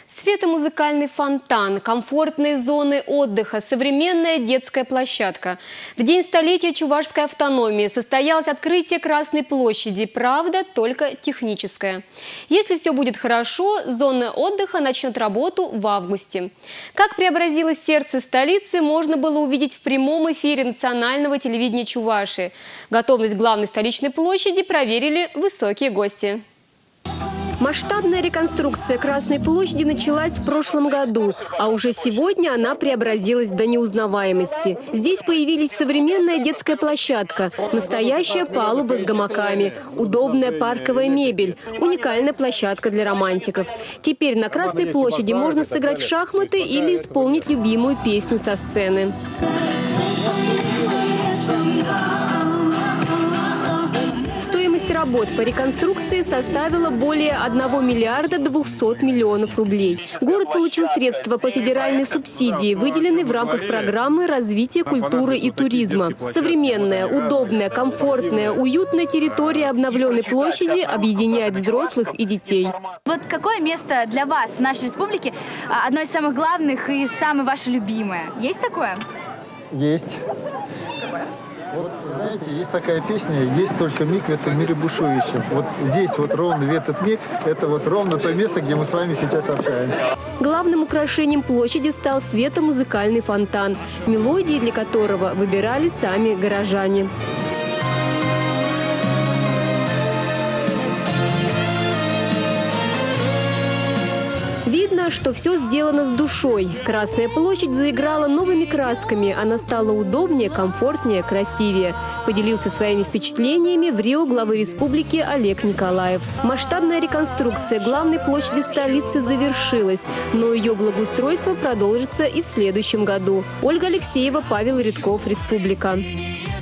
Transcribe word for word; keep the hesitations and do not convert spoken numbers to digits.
Светомузыкальный фонтан, комфортные зоны отдыха, современная детская площадка. В день столетия чувашской автономии состоялось открытие Красной площади, правда, только техническое. Если все будет хорошо, зона отдыха начнет работу в августе. Как преобразилось сердце столицы, можно было увидеть в прямом эфире национального телевидения Чувашии. Готовность главной столичной площади проверили высокие гости. Масштабная реконструкция Красной площади началась в прошлом году, а уже сегодня она преобразилась до неузнаваемости. Здесь появилась современная детская площадка, настоящая палуба с гамаками, удобная парковая мебель, уникальная площадка для романтиков. Теперь на Красной площади можно сыграть в шахматы или исполнить любимую песню со сцены. Работ по реконструкции составила более одного миллиарда двухсот миллионов рублей. Город получил средства по федеральной субсидии, выделенной в рамках программы развития культуры и туризма. Современная, удобная, комфортная, уютная территория обновленной площади объединяет взрослых и детей. Вот какое место для вас в нашей республике одно из самых главных и самое ваше любимое? Есть такое? Есть. Вот, знаете, есть такая песня «Есть только миг в этом мире бушующем». Вот здесь вот ровно в этот миг, это вот ровно то место, где мы с вами сейчас общаемся. Главным украшением площади стал светомузыкальный фонтан, мелодии для которого выбирали сами горожане. Видно, что все сделано с душой. Красная площадь заиграла новыми красками. Она стала удобнее, комфортнее, красивее. Поделился своими впечатлениями в Рио главы республики Олег Николаев. Масштабная реконструкция главной площади столицы завершилась, но ее благоустройство продолжится и в следующем году. Ольга Алексеева, Павел Редков, Республика.